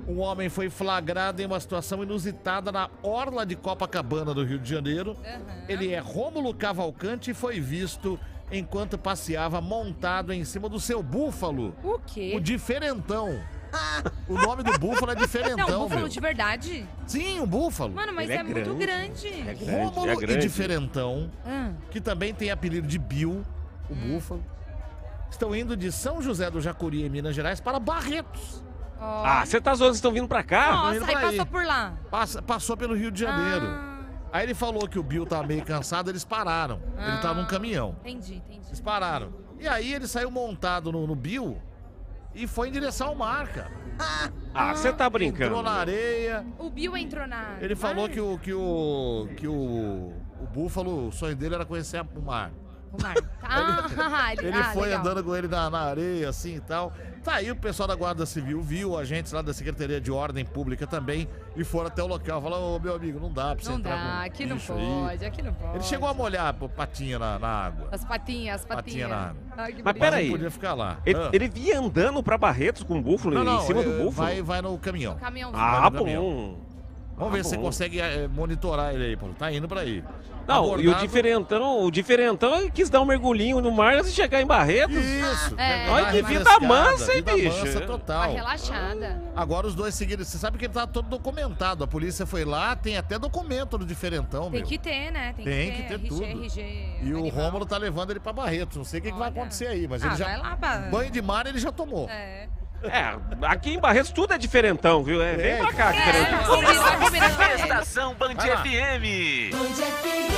Um homem foi flagrado em uma situação inusitada na orla de Copacabana, do Rio de Janeiro. Ele é Rômulo Cavalcante e foi visto enquanto passeava montado em cima do seu búfalo. O quê? O diferentão. O nome do búfalo é diferentão, Não, búfalo meu. de verdade? Sim, um búfalo. Mano, mas Ele é muito grande. É grande, Rômulo é e grande. diferentão, que também tem apelido de Bill, o búfalo, estão indo de São José do Jacuri, em Minas Gerais, para Barretos. Ah, você tá zoando, vocês estão vindo pra cá? Nossa, indo aí pra passou aí. por lá. Passou pelo Rio de Janeiro. Ah, Aí ele falou que o Bill tava meio cansado, eles pararam. Ele tá num caminhão. entendi. Eles pararam. E aí ele saiu montado no Bill e foi em direção ao mar, cara. Ah, você tá brincando. Entrou na areia. O Bill entrou na... Ele falou mar? que o búfalo, o sonho dele era conhecer o mar. O mar. Ele foi legal. andando com ele na areia, assim e tal. Tá aí o pessoal da Guarda Civil viu, agentes lá da Secretaria de Ordem Pública também, e foram até o local. Falaram, ô meu amigo, não dá pra você Não entrar dá, com aqui não bicho aí. pode, aqui não pode. Ele chegou a molhar a patinha na água. As patinhas, as patinhas. Patinha na água. Ai, que Mas bonito. peraí. Não podia ficar lá. Ele vinha andando pra Barretos com o búfalo em cima do búfalo? Vai no caminhão. Caminhãozinho. Ah, no caminhão. bom. Vamos ver se você consegue monitorar ele aí, Paulo. Tá indo pra aí. Não, e o diferentão quis dar um mergulhinho no mar antes de chegar em Barretos. Isso. É. Olha que vida mansa, hein, vida bicho? mansa Uma total. relaxada. Agora os dois seguiram. Você sabe que ele tá todo documentado. A polícia foi lá, tem até documento do diferentão, Tem meu. que ter, né? Tem que ter RG, tudo. RG E o animal. Rômulo tá levando ele pra Barretos. Não sei o que vai Olha. acontecer aí, mas Ah, ele já. vai lá, pra... Banho de mar ele já tomou. É. Aqui em Barretos tudo é diferentão, viu? Vem pra cá, diferentão. Combinar com ele. Estação Band Vai lá. FM. Band FM.